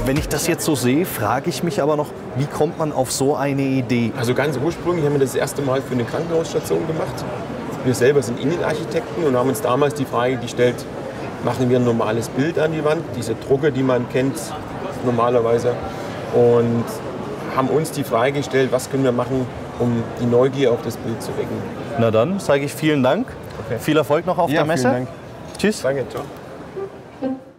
Wenn ich das jetzt so sehe, frage ich mich aber noch, wie kommt man auf so eine Idee? Also ganz ursprünglich haben wir das erste Mal für eine Krankenhausstation gemacht. Wir selber sind Innenarchitekten und haben uns damals die Frage gestellt, machen wir ein normales Bild an die Wand, diese Drucke, die man kennt normalerweise, und haben uns die Frage gestellt, was können wir machen, um die Neugier auf das Bild zu wecken. Na dann sage ich vielen Dank. Okay. Viel Erfolg noch auf der Messe. Vielen Dank. Tschüss. Danke, ciao.